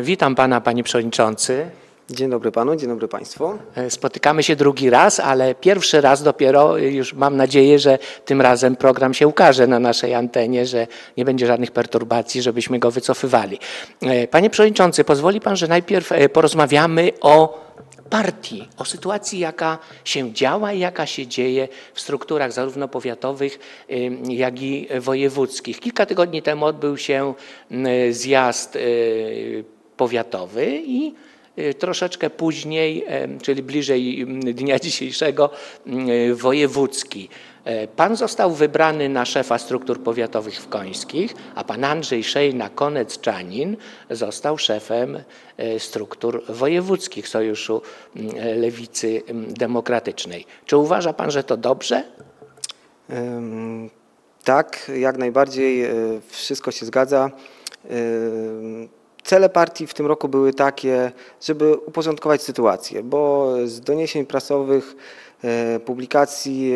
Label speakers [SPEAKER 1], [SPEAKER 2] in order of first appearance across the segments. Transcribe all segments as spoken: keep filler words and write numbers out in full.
[SPEAKER 1] Witam pana, panie przewodniczący.
[SPEAKER 2] Dzień dobry panu, dzień dobry państwu.
[SPEAKER 1] Spotykamy się drugi raz, ale pierwszy raz dopiero, już mam nadzieję, że tym razem program się ukaże na naszej antenie, że nie będzie żadnych perturbacji, żebyśmy go wycofywali. Panie przewodniczący, pozwoli pan, że najpierw porozmawiamy o partii, o sytuacji, jaka się działa i jaka się dzieje w strukturach zarówno powiatowych, jak i wojewódzkich. Kilka tygodni temu odbył się zjazd powiatowy i troszeczkę później, czyli bliżej dnia dzisiejszego, wojewódzki. Pan został wybrany na szefa struktur powiatowych w Końskich, a pan Andrzej Szejna-Konec-Czanin został szefem struktur wojewódzkich Sojuszu Lewicy Demokratycznej. Czy uważa pan, że to dobrze?
[SPEAKER 2] Um, tak, jak najbardziej, wszystko się zgadza. Um, Cele partii w tym roku były takie, żeby uporządkować sytuację, bo z doniesień prasowych, publikacji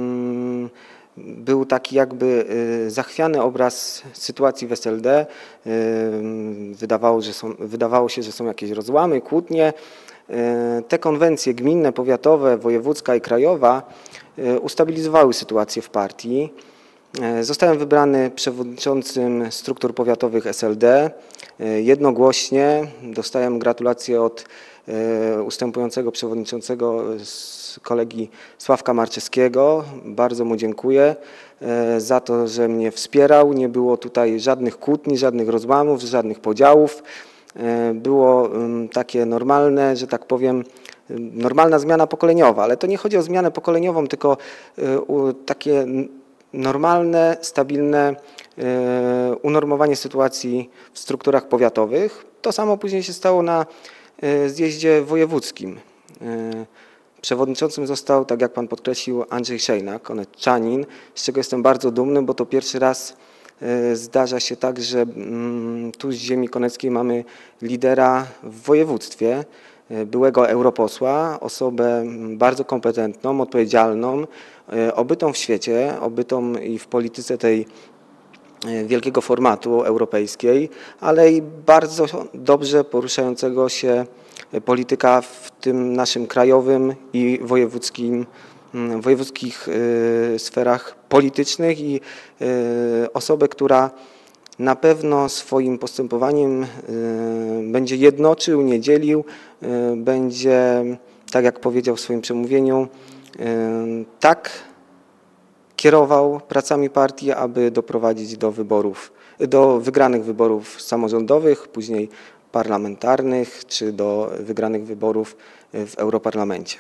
[SPEAKER 2] był taki jakby zachwiany obraz sytuacji w S L D. Wydawało, że są, wydawało się, że są jakieś rozłamy, kłótnie. Te konwencje gminne, powiatowe, wojewódzka i krajowa ustabilizowały sytuację w partii. Zostałem wybrany przewodniczącym struktur powiatowych S L D. Jednogłośnie dostałem gratulacje od ustępującego przewodniczącego kolegi Sławka Marczewskiego. Bardzo mu dziękuję za to, że mnie wspierał. Nie było tutaj żadnych kłótni, żadnych rozłamów, żadnych podziałów. Było takie normalne, że tak powiem, normalna zmiana pokoleniowa, ale to nie chodzi o zmianę pokoleniową, tylko takie normalne, stabilne unormowanie sytuacji w strukturach powiatowych. To samo później się stało na zjeździe wojewódzkim. Przewodniczącym został, tak jak pan podkreślił, Andrzej Szejna-Konec-Czanin, z czego jestem bardzo dumny, bo to pierwszy raz zdarza się tak, że tu z ziemi koneckiej mamy lidera w województwie, byłego europosła, osobę bardzo kompetentną, odpowiedzialną, obytą w świecie, obytą i w polityce tej wielkiego formatu europejskiej, ale i bardzo dobrze poruszającego się polityka w tym naszym krajowym i wojewódzkim, wojewódzkich sferach politycznych i osobę, która na pewno swoim postępowaniem będzie jednoczył, nie dzielił, będzie, tak jak powiedział w swoim przemówieniu, tak kierował pracami partii, aby doprowadzić do wyborów, do wygranych wyborów samorządowych, później parlamentarnych, czy do wygranych wyborów w Europarlamencie.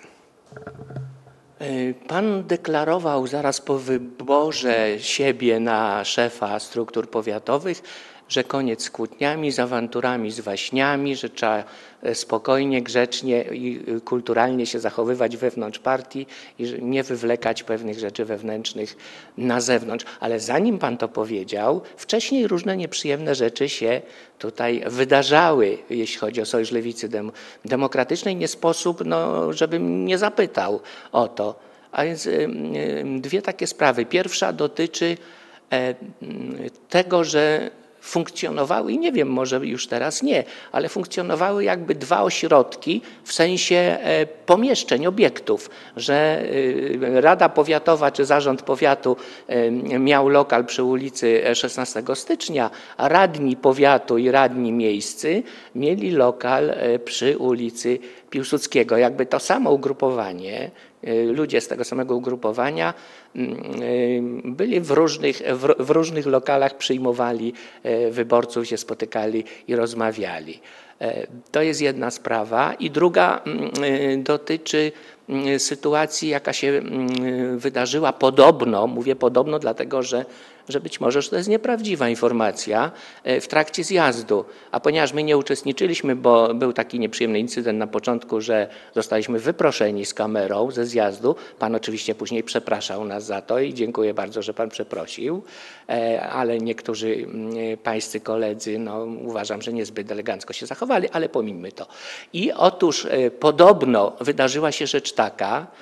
[SPEAKER 1] Pan deklarował zaraz po wyborze siebie na szefa struktur powiatowych, że koniec z kłótniami, z awanturami, z waśniami, że trzeba spokojnie, grzecznie i kulturalnie się zachowywać wewnątrz partii i nie wywlekać pewnych rzeczy wewnętrznych na zewnątrz. Ale zanim pan to powiedział, wcześniej różne nieprzyjemne rzeczy się tutaj wydarzały, jeśli chodzi o Sojusz Lewicy Demokratycznej. Nie sposób, no, żebym nie zapytał o to. A więc dwie takie sprawy. Pierwsza dotyczy tego, że funkcjonowały, i nie wiem, może już teraz nie, ale funkcjonowały jakby dwa ośrodki w sensie pomieszczeń, obiektów, że Rada Powiatowa czy Zarząd Powiatu miał lokal przy ulicy szesnastego stycznia, a radni powiatu i radni miejscy mieli lokal przy ulicy Piłsudskiego. Jakby to samo ugrupowanie, ludzie z tego samego ugrupowania byli w różnych, w, w różnych lokalach, przyjmowali wyborców, się spotykali i rozmawiali. To jest jedna sprawa. I druga dotyczy sytuacji, jaka się wydarzyła podobno, mówię podobno dlatego, że, że być może że to jest nieprawdziwa informacja, w trakcie zjazdu. A ponieważ my nie uczestniczyliśmy, bo był taki nieprzyjemny incydent na początku, że zostaliśmy wyproszeni z kamerą ze zjazdu, pan oczywiście później przepraszał nas za to i dziękuję bardzo, że pan przeprosił, ale niektórzy pańscy koledzy, no, uważam, że niezbyt elegancko się zachowali, ale pomijmy to. I otóż podobno wydarzyła się rzecz taka,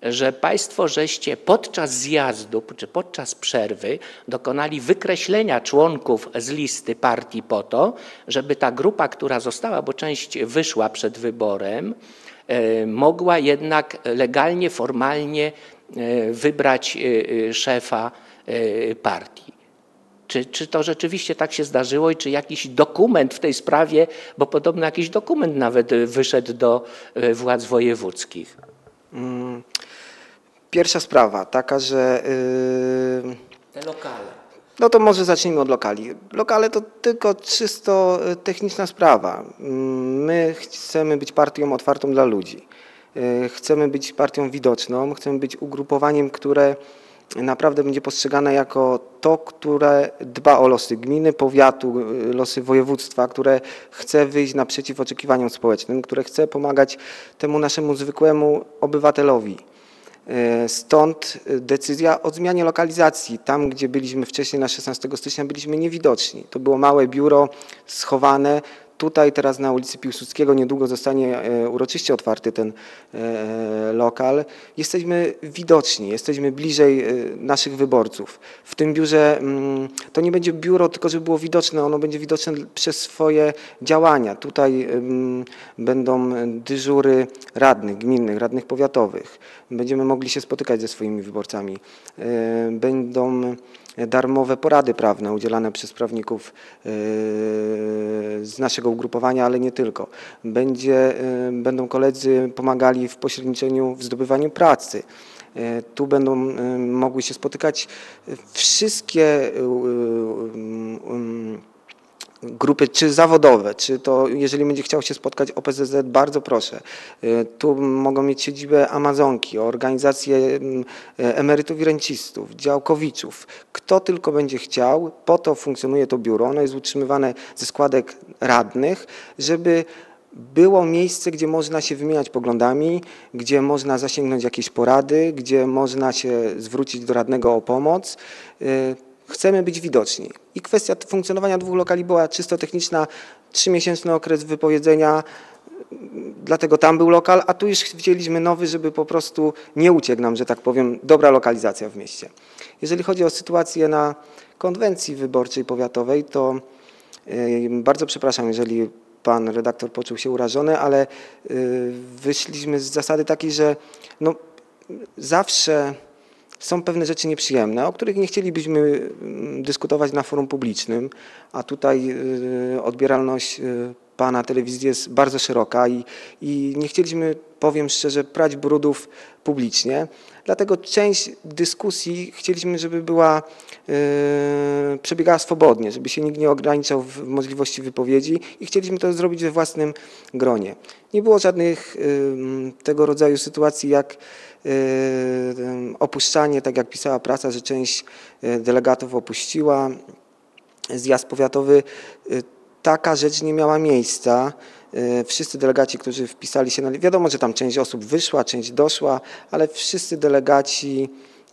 [SPEAKER 1] że Państwo żeście podczas zjazdu czy podczas przerwy dokonali wykreślenia członków z listy partii po to, żeby ta grupa, która została, bo część wyszła przed wyborem, mogła jednak legalnie, formalnie wybrać szefa partii. Czy, czy to rzeczywiście tak się zdarzyło i czy jakiś dokument w tej sprawie, bo podobno jakiś dokument nawet wyszedł do władz wojewódzkich?
[SPEAKER 2] Pierwsza sprawa taka, że... Yy...
[SPEAKER 1] Te lokale.
[SPEAKER 2] No to może zacznijmy od lokali. Lokale to tylko czysto techniczna sprawa. My chcemy być partią otwartą dla ludzi. Chcemy być partią widoczną, chcemy być ugrupowaniem, które naprawdę będzie postrzegane jako to, które dba o losy gminy, powiatu, losy województwa, które chce wyjść naprzeciw oczekiwaniom społecznym, które chce pomagać temu naszemu zwykłemu obywatelowi. Stąd decyzja o zmianie lokalizacji. Tam, gdzie byliśmy wcześniej na szesnastego stycznia, byliśmy niewidoczni. To było małe biuro schowane. Tutaj teraz na ulicy Piłsudskiego niedługo zostanie uroczyście otwarty ten lokal. Jesteśmy widoczni, jesteśmy bliżej naszych wyborców. W tym biurze to nie będzie biuro, tylko żeby było widoczne, ono będzie widoczne przez swoje działania. Tutaj będą dyżury radnych gminnych, radnych powiatowych. Będziemy mogli się spotykać ze swoimi wyborcami. Będą darmowe porady prawne udzielane przez prawników z naszego ugrupowania, ale nie tylko. Będzie, będą koledzy pomagali w pośredniczeniu w zdobywaniu pracy. Tu będą mogły się spotykać wszystkie grupy, czy zawodowe, czy to jeżeli będzie chciał się spotkać O P Z Z, bardzo proszę. Tu mogą mieć siedzibę Amazonki, organizacje emerytów i rencistów, działkowiczów. Kto tylko będzie chciał, po to funkcjonuje to biuro. Ono jest utrzymywane ze składek radnych, żeby było miejsce, gdzie można się wymieniać poglądami, gdzie można zasięgnąć jakieś porady, gdzie można się zwrócić do radnego o pomoc. Chcemy być widoczni. I kwestia funkcjonowania dwóch lokali była czysto techniczna, trzymiesięczny okres wypowiedzenia, dlatego tam był lokal, a tu już wzięliśmy nowy, żeby po prostu nie uciekł nam, że tak powiem, dobra lokalizacja w mieście. Jeżeli chodzi o sytuację na konwencji wyborczej powiatowej, to bardzo przepraszam, jeżeli pan redaktor poczuł się urażony, ale wyszliśmy z zasady takiej, że no zawsze są pewne rzeczy nieprzyjemne, o których nie chcielibyśmy dyskutować na forum publicznym, a tutaj odbieralność pana telewizji jest bardzo szeroka i, i nie chcieliśmy, powiem szczerze, prać brudów publicznie. Dlatego część dyskusji chcieliśmy, żeby była, yy, przebiegała swobodnie, żeby się nikt nie ograniczał w możliwości wypowiedzi i chcieliśmy to zrobić we własnym gronie. Nie było żadnych yy, tego rodzaju sytuacji jak yy, opuszczanie, tak jak pisała prasa, że część delegatów opuściła zjazd powiatowy. Yy, taka rzecz nie miała miejsca. Wszyscy delegaci, którzy wpisali się na... Wiadomo, że tam część osób wyszła, część doszła, ale wszyscy delegaci,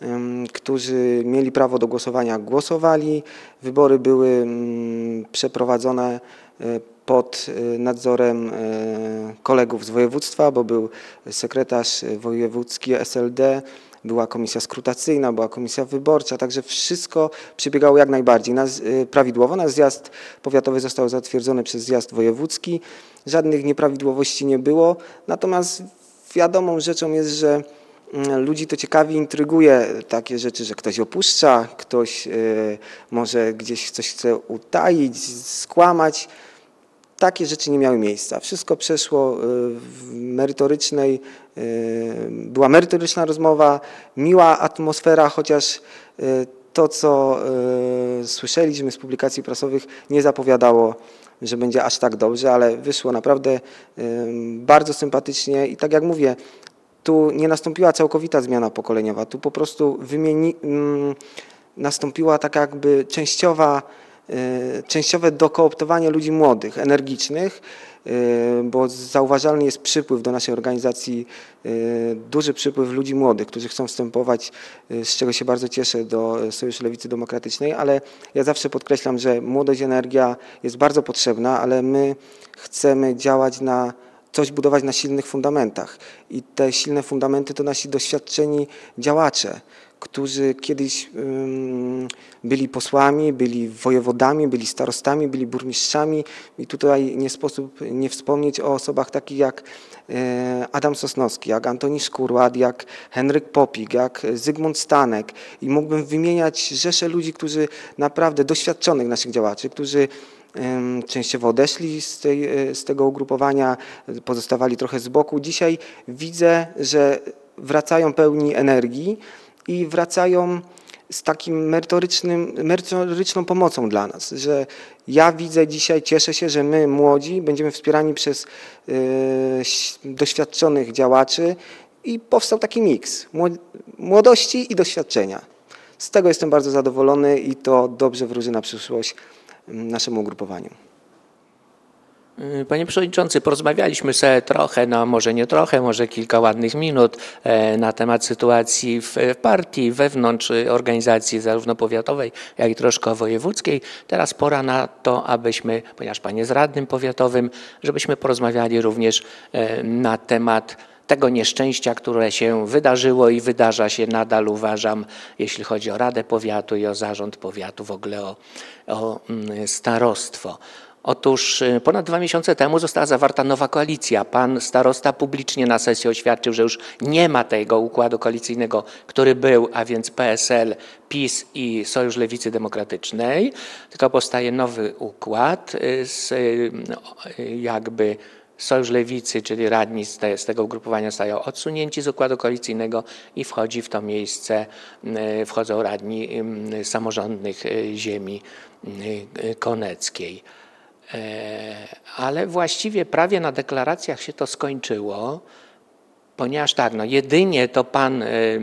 [SPEAKER 2] którzy mieli prawo do głosowania, głosowali. Wybory były przeprowadzone pod nadzorem kolegów z województwa, bo był sekretarz wojewódzki S L D, była komisja skrutacyjna, była komisja wyborcza, także wszystko przebiegało jak najbardziej prawidłowo. Nasz zjazd powiatowy został zatwierdzony przez zjazd wojewódzki, żadnych nieprawidłowości nie było, natomiast wiadomą rzeczą jest, że ludzi to ciekawi, intryguje takie rzeczy, że ktoś opuszcza, ktoś może gdzieś coś chce utaić, skłamać. Takie rzeczy nie miały miejsca. Wszystko przeszło w merytorycznej, była merytoryczna rozmowa, miła atmosfera, chociaż to, co słyszeliśmy z publikacji prasowych, nie zapowiadało, że będzie aż tak dobrze, ale wyszło naprawdę bardzo sympatycznie i tak jak mówię, tu nie nastąpiła całkowita zmiana pokoleniowa, tu po prostu wymieni, nastąpiła taka jakby częściowa częściowe dokooptowanie ludzi młodych, energicznych, bo zauważalny jest przypływ do naszej organizacji, duży przypływ ludzi młodych, którzy chcą wstępować, z czego się bardzo cieszę, do Sojuszu Lewicy Demokratycznej, ale ja zawsze podkreślam, że młodość, energia jest bardzo potrzebna, ale my chcemy działać na coś budować na silnych fundamentach. I te silne fundamenty to nasi doświadczeni działacze, którzy kiedyś um, byli posłami, byli wojewodami, byli starostami, byli burmistrzami i tutaj nie sposób nie wspomnieć o osobach takich jak e, Adam Sosnowski, jak Antoni Szkurłat, jak Henryk Popik, jak Zygmunt Stanek i mógłbym wymieniać rzesze ludzi, którzy naprawdę doświadczonych naszych działaczy, którzy em, częściowo odeszli z, tej, z tego ugrupowania, pozostawali trochę z boku. Dzisiaj widzę, że wracają pełni energii i wracają z takim merytorycznym, merytoryczną pomocą dla nas, że ja widzę dzisiaj, cieszę się, że my młodzi będziemy wspierani przez y, doświadczonych działaczy i powstał taki miks młodości i doświadczenia. Z tego jestem bardzo zadowolony i to dobrze wróży na przyszłość naszemu ugrupowaniu.
[SPEAKER 1] Panie Przewodniczący, porozmawialiśmy sobie trochę, no może nie trochę, może kilka ładnych minut na temat sytuacji w partii, wewnątrz organizacji zarówno powiatowej, jak i troszkę wojewódzkiej. Teraz pora na to, abyśmy, ponieważ Pan jest radnym powiatowym, żebyśmy porozmawiali również na temat tego nieszczęścia, które się wydarzyło i wydarza się nadal, uważam, jeśli chodzi o Radę Powiatu i o zarząd powiatu, w ogóle o, o starostwo. Otóż ponad dwa miesiące temu została zawarta nowa koalicja. Pan starosta publicznie na sesji oświadczył, że już nie ma tego układu koalicyjnego, który był, a więc P S L, PiS i Sojusz Lewicy Demokratycznej, tylko powstaje nowy układ z jakby Sojusz Lewicy, czyli radni z, te, z tego ugrupowania stają odsunięci z układu koalicyjnego i wchodzi w to miejsce, wchodzą radni samorządnych ziemi koneckiej. Ale właściwie prawie na deklaracjach się to skończyło, ponieważ tak, no jedynie to pan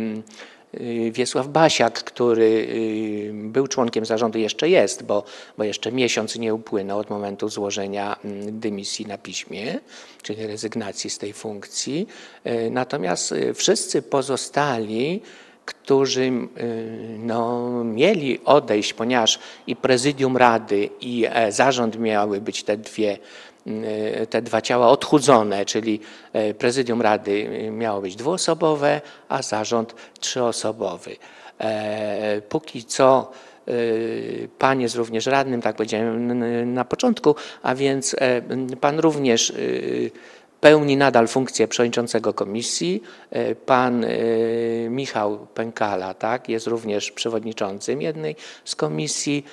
[SPEAKER 1] Wiesław Basiak, który był członkiem zarządu, jeszcze jest, bo, bo jeszcze miesiąc nie upłynął od momentu złożenia dymisji na piśmie, czyli rezygnacji z tej funkcji. Natomiast wszyscy pozostali, którzy no, mieli odejść, ponieważ i prezydium rady, i zarząd miały być te dwie, te dwa ciała odchudzone, czyli prezydium rady miało być dwuosobowe, a zarząd trzyosobowy. Póki co pan jest również radnym, tak powiedziałem na początku, a więc pan również pełni nadal funkcję przewodniczącego komisji. Pan Michał Pękala, tak, jest również przewodniczącym jednej z komisji.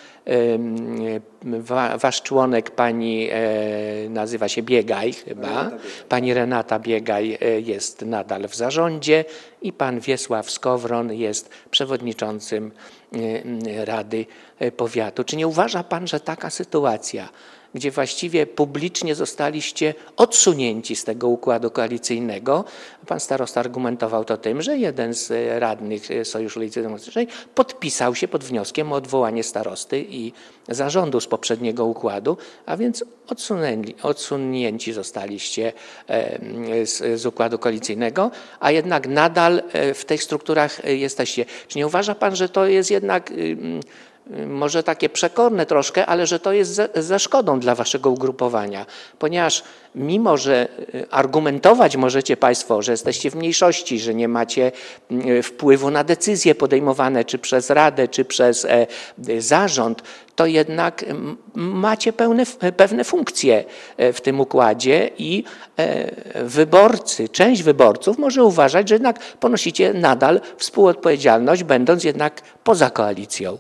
[SPEAKER 1] Wasz członek, pani nazywa się Biegaj chyba. Pani Renata Biegaj jest nadal w zarządzie i pan Wiesław Skowron jest przewodniczącym Rady Powiatu. Czy nie uważa pan, że taka sytuacja, gdzie właściwie publicznie zostaliście odsunięci z tego układu koalicyjnego. Pan starosta argumentował to tym, że jeden z radnych Sojuszu Lewicy Demokratycznej podpisał się pod wnioskiem o odwołanie starosty i zarządu z poprzedniego układu, a więc odsunięci, odsunięci zostaliście z, z układu koalicyjnego, a jednak nadal w tych strukturach jesteście. Czy nie uważa pan, że to jest jednak może takie przekorne troszkę, ale że to jest ze, ze szkodą dla waszego ugrupowania, ponieważ mimo, że argumentować możecie państwo, że jesteście w mniejszości, że nie macie wpływu na decyzje podejmowane czy przez Radę, czy przez e, zarząd, to jednak macie pełne, pewne funkcje w tym układzie i e, wyborcy, część wyborców może uważać, że jednak ponosicie nadal współodpowiedzialność, będąc jednak poza koalicją.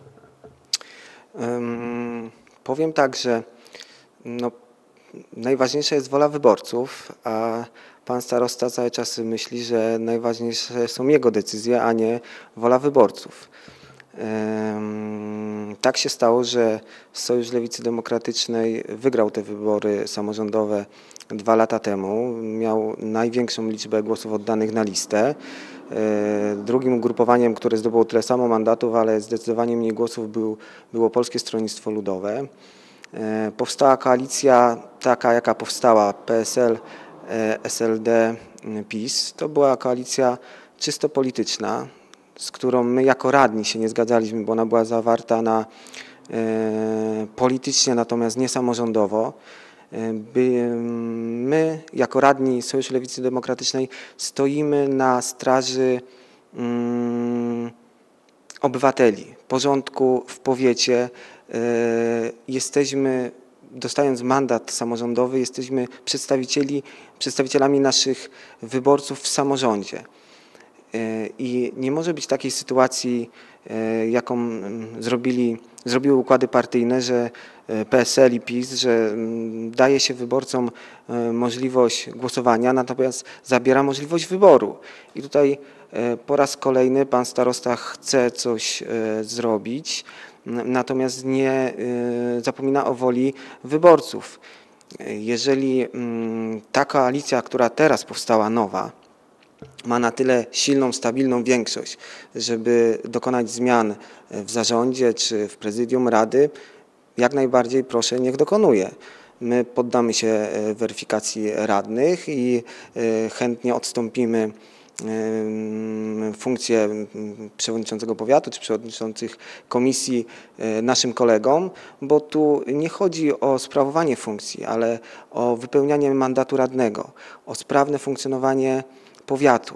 [SPEAKER 2] Um, powiem tak, że no, najważniejsza jest wola wyborców, a pan starosta cały czas myśli, że najważniejsze są jego decyzje, a nie wola wyborców. Um, tak się stało, że Sojusz Lewicy Demokratycznej wygrał te wybory samorządowe dwa lata temu. Miał największą liczbę głosów oddanych na listę. Drugim ugrupowaniem, które zdobyło tyle samo mandatów, ale zdecydowanie mniej głosów był, było Polskie Stronnictwo Ludowe. Powstała koalicja taka, jaka powstała, P S L, S L D, PiS. To była koalicja czysto polityczna, z którą my jako radni się nie zgadzaliśmy, bo ona była zawarta na, e, politycznie, natomiast nie samorządowo. by my jako radni Sojuszu Lewicy Demokratycznej stoimy na straży mm, obywateli, porządku w powiecie. Jesteśmy, dostając mandat samorządowy, jesteśmy przedstawicieli, przedstawicielami naszych wyborców w samorządzie. I nie może być takiej sytuacji, jaką zrobili, zrobiły układy partyjne, że P S L i PiS, że daje się wyborcom możliwość głosowania, natomiast zabiera możliwość wyboru. I tutaj po raz kolejny pan starosta chce coś zrobić, natomiast nie zapomina o woli wyborców. Jeżeli ta koalicja, która teraz powstała nowa, ma na tyle silną, stabilną większość, żeby dokonać zmian w zarządzie czy w prezydium rady, jak najbardziej proszę, niech dokonuje. My poddamy się weryfikacji radnych i chętnie odstąpimy funkcję przewodniczącego powiatu czy przewodniczących komisji naszym kolegom, bo tu nie chodzi o sprawowanie funkcji, ale o wypełnianie mandatu radnego, o sprawne funkcjonowanie powiatu.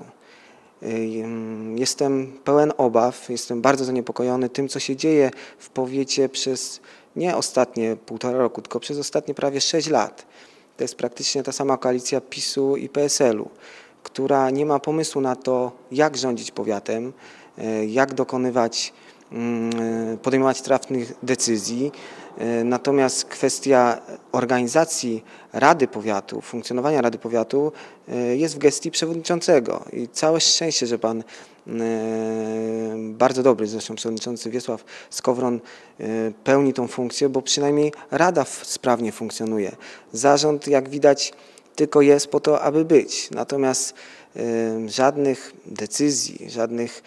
[SPEAKER 2] Jestem pełen obaw, jestem bardzo zaniepokojony tym, co się dzieje w powiecie przez nie ostatnie półtora roku, tylko przez ostatnie prawie sześć lat. To jest praktycznie ta sama koalicja PiSu i P S L-u, która nie ma pomysłu na to, jak rządzić powiatem, jak dokonywać, podejmować trafnych decyzji. Natomiast kwestia organizacji Rady Powiatu, funkcjonowania Rady Powiatu jest w gestii przewodniczącego. I całe szczęście, że pan bardzo dobry zresztą przewodniczący Wiesław Skowron pełni tą funkcję, bo przynajmniej Rada sprawnie funkcjonuje. Zarząd, jak widać, tylko jest po to, aby być. Natomiast żadnych decyzji, żadnych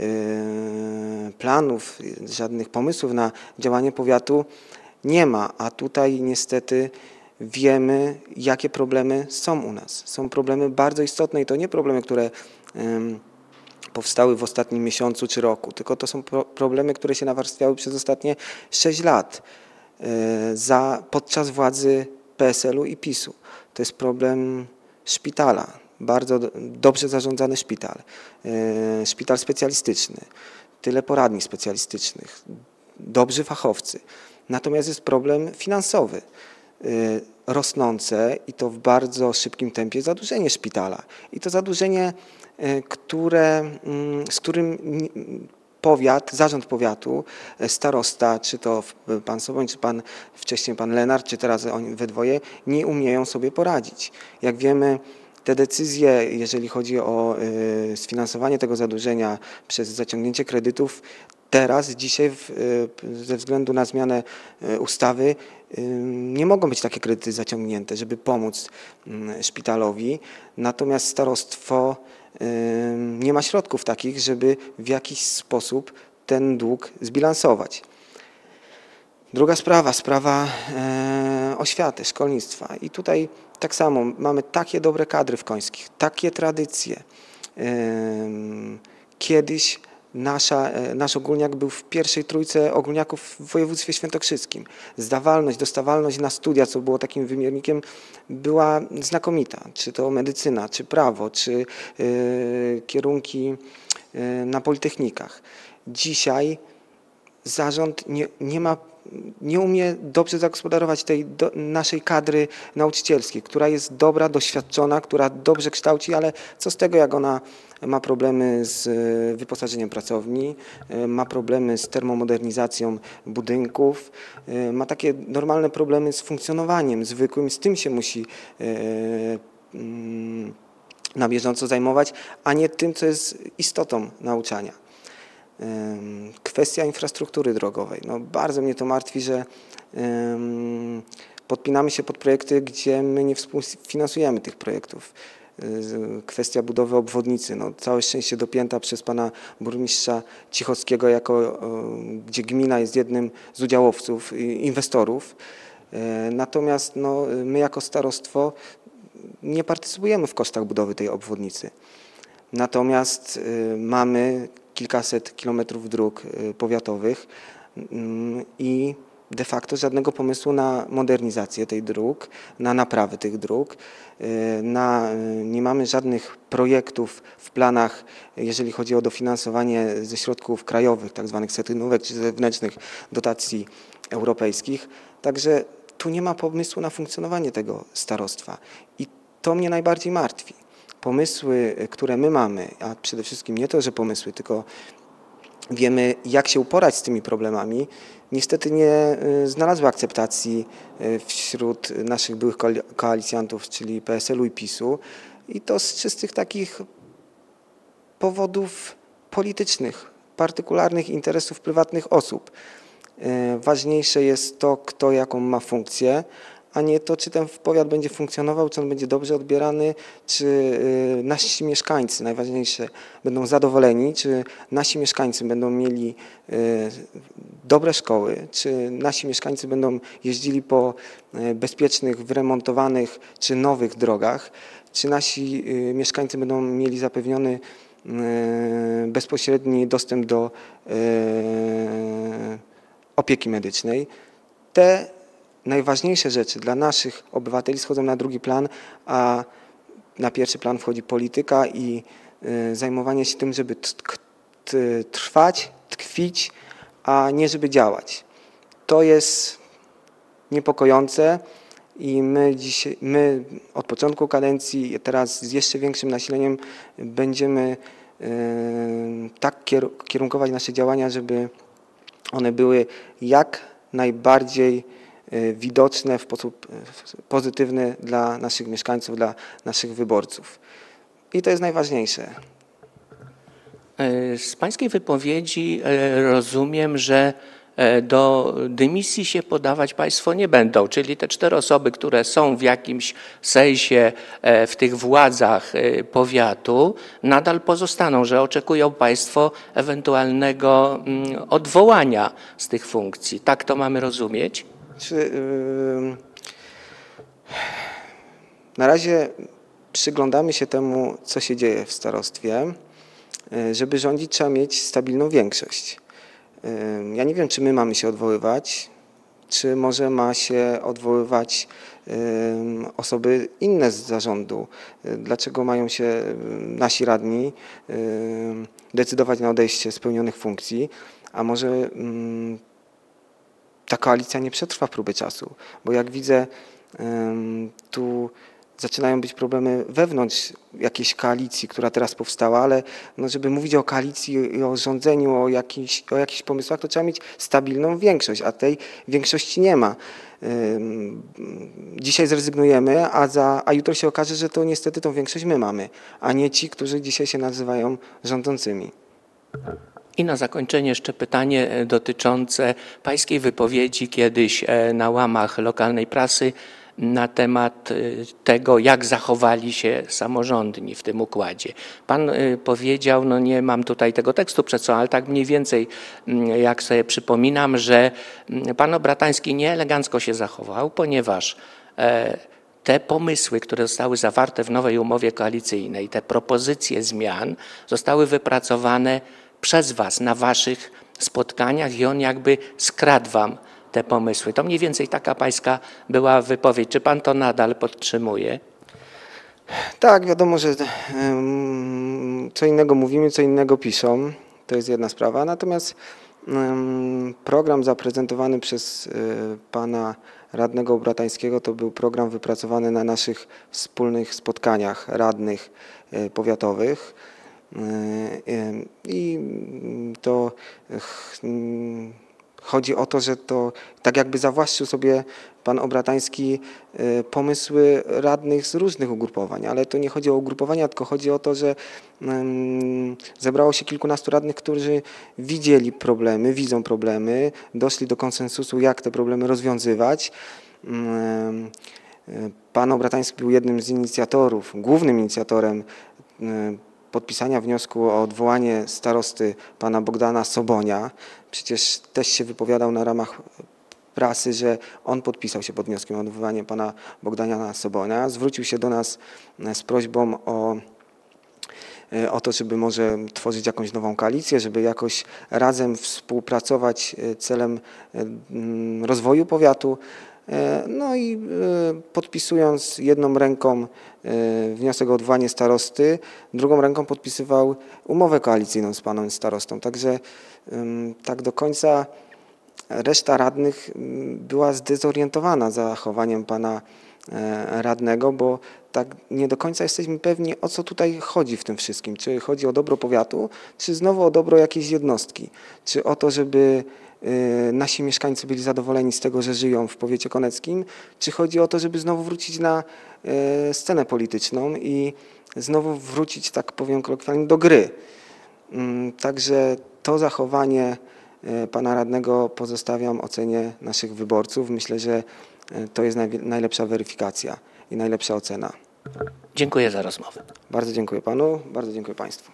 [SPEAKER 2] planów, żadnych pomysłów na działanie powiatu nie ma, a tutaj niestety wiemy, jakie problemy są u nas. Są problemy bardzo istotne i to nie problemy, które powstały w ostatnim miesiącu czy roku, tylko to są pro problemy, które się nawarstwiały przez ostatnie sześć lat za, podczas władzy P S L-u i PiSu. To jest problem szpitala, bardzo dobrze zarządzany szpital, szpital specjalistyczny, tyle poradni specjalistycznych, dobrzy fachowcy. Natomiast jest problem finansowy, rosnące i to w bardzo szybkim tempie zadłużenie szpitala. I to zadłużenie, które, z którym powiat, zarząd powiatu, starosta, czy to pan Soboń, czy pan, wcześniej pan Lenart, czy teraz oni we dwoje, nie umieją sobie poradzić. Jak wiemy, te decyzje, jeżeli chodzi o sfinansowanie tego zadłużenia przez zaciągnięcie kredytów, teraz, dzisiaj ze względu na zmianę ustawy nie mogą być takie kredyty zaciągnięte, żeby pomóc szpitalowi. Natomiast starostwo nie ma środków takich, żeby w jakiś sposób ten dług zbilansować. Druga sprawa, sprawa oświaty, szkolnictwa. I tutaj tak samo mamy takie dobre kadry w Końskich, takie tradycje. Kiedyś Nasza, nasz ogólniak był w pierwszej trójce ogólniaków w województwie świętokrzyskim. Zdawalność, dostawalność na studia, co było takim wymiernikiem, była znakomita. Czy to medycyna, czy prawo, czy y, kierunki y, na politechnikach. Dzisiaj zarząd nie, nie ma, nie umie dobrze zagospodarować tej do, naszej kadry nauczycielskiej, która jest dobra, doświadczona, która dobrze kształci, ale co z tego, jak ona ma problemy z wyposażeniem pracowni, ma problemy z termomodernizacją budynków, ma takie normalne problemy z funkcjonowaniem zwykłym, z tym się musi na bieżąco zajmować, a nie tym, co jest istotą nauczania. Kwestia infrastruktury drogowej. No, bardzo mnie to martwi, że podpinamy się pod projekty, gdzie my nie współfinansujemy tych projektów. Kwestia budowy obwodnicy, no, całe szczęście dopięta przez pana burmistrza Cichockiego, jako, gdzie gmina jest jednym z udziałowców, inwestorów. Natomiast no, my jako starostwo nie partycypujemy w kosztach budowy tej obwodnicy. Natomiast mamy kilkaset kilometrów dróg powiatowych i de facto żadnego pomysłu na modernizację tych dróg, na naprawę tych dróg. Na, nie mamy żadnych projektów w planach, jeżeli chodzi o dofinansowanie ze środków krajowych, tak zwanych setynówek czy zewnętrznych dotacji europejskich. Także tu nie ma pomysłu na funkcjonowanie tego starostwa i to mnie najbardziej martwi. Pomysły, które my mamy, a przede wszystkim nie to, że pomysły, tylko wiemy, jak się uporać z tymi problemami, niestety nie znalazły akceptacji wśród naszych byłych koalicjantów, czyli P S L u i PiSu, i to z czystych takich powodów politycznych, partykularnych interesów prywatnych osób. Ważniejsze jest to, kto jaką ma funkcję, a nie to, czy ten powiat będzie funkcjonował, czy on będzie dobrze odbierany, czy nasi mieszkańcy, najważniejsze, będą zadowoleni, czy nasi mieszkańcy będą mieli dobre szkoły, czy nasi mieszkańcy będą jeździli po bezpiecznych, wyremontowanych czy nowych drogach, czy nasi mieszkańcy będą mieli zapewniony bezpośredni dostęp do opieki medycznej. Te najważniejsze rzeczy dla naszych obywateli schodzą na drugi plan, a na pierwszy plan wchodzi polityka i zajmowanie się tym, żeby trwać, tkwić, a nie żeby działać. To jest niepokojące i my, dzisiaj, my od początku kadencji, teraz z jeszcze większym nasileniem będziemy tak kierunkować nasze działania, żeby one były jak najbardziej widoczne w sposób pozytywny dla naszych mieszkańców, dla naszych wyborców. I to jest najważniejsze.
[SPEAKER 1] Z pańskiej wypowiedzi rozumiem, że do dymisji się podawać państwo nie będą, czyli te cztery osoby, które są w jakimś sensie w tych władzach powiatu, nadal pozostaną, że oczekują państwo ewentualnego odwołania z tych funkcji. Tak to mamy rozumieć?
[SPEAKER 2] Czy, yy, na razie przyglądamy się temu, co się dzieje w starostwie. Żeby rządzić, trzeba mieć stabilną większość. Ja nie wiem, czy my mamy się odwoływać, czy może ma się odwoływać osoby inne z zarządu. Dlaczego mają się nasi radni decydować na odejście z pełnionych funkcji, a może ta koalicja nie przetrwa próby czasu, bo jak widzę, tu zaczynają być problemy wewnątrz jakiejś koalicji, która teraz powstała, ale no, żeby mówić o koalicji i o rządzeniu, o jakichś, o jakichś pomysłach, to trzeba mieć stabilną większość, a tej większości nie ma. Dzisiaj zrezygnujemy, a, za, a jutro się okaże, że to niestety tą większość my mamy, a nie ci, którzy dzisiaj się nazywają rządzącymi.
[SPEAKER 1] I na zakończenie jeszcze pytanie dotyczące pańskiej wypowiedzi kiedyś na łamach lokalnej prasy na temat tego, jak zachowali się samorządni w tym układzie. Pan powiedział, no nie mam tutaj tego tekstu przed sobą, ale tak mniej więcej, jak sobie przypominam, że pan Obratański nieelegancko się zachował, ponieważ te pomysły, które zostały zawarte w nowej umowie koalicyjnej, te propozycje zmian zostały wypracowane przez was na waszych spotkaniach i on jakby skradł wam te pomysły. To mniej więcej taka pańska była wypowiedź. Czy pan to nadal podtrzymuje?
[SPEAKER 2] Tak, wiadomo, że co innego mówimy, co innego piszą. To jest jedna sprawa. Natomiast program zaprezentowany przez pana radnego Obratańskiego to był program wypracowany na naszych wspólnych spotkaniach radnych powiatowych. I to chodzi o to, że to tak jakby zawłaszczył sobie pan Obratański pomysły radnych z różnych ugrupowań, ale to nie chodzi o ugrupowania, tylko chodzi o to, że zebrało się kilkunastu radnych, którzy widzieli problemy, widzą problemy, doszli do konsensusu, jak te problemy rozwiązywać. Pan Obratański był jednym z inicjatorów, głównym inicjatorem podpisania wniosku o odwołanie starosty pana Bogdana Sobonia. Przecież też się wypowiadał na ramach prasy, że on podpisał się pod wnioskiem o odwołanie pana Bogdana Sobonia. Zwrócił się do nas z prośbą o e, o to, żeby może tworzyć jakąś nową koalicję, żeby jakoś razem współpracować e, celem e, mm, rozwoju powiatu. E, No i e, podpisując jedną ręką e, wniosek o odwołanie starosty, drugą ręką podpisywał umowę koalicyjną z panem starostą. Także em, tak do końca reszta radnych mm, była zdezorientowana zachowaniem pana e, radnego, bo tak nie do końca jesteśmy pewni, o co tutaj chodzi w tym wszystkim. Czy chodzi o dobro powiatu, czy znowu o dobro jakiejś jednostki, czy o to, żeby e, nasi mieszkańcy byli zadowoleni z tego, że żyją w powiecie koneckim, czy chodzi o to, żeby znowu wrócić na e, scenę polityczną i znowu wrócić, tak powiem kolokwialnie, do gry. Mm, Także to zachowanie e, pana radnego pozostawiam ocenie naszych wyborców. Myślę, że e, to jest najwi- najlepsza weryfikacja i najlepsza ocena.
[SPEAKER 1] Dziękuję za rozmowę.
[SPEAKER 2] Bardzo dziękuję panu, bardzo dziękuję państwu.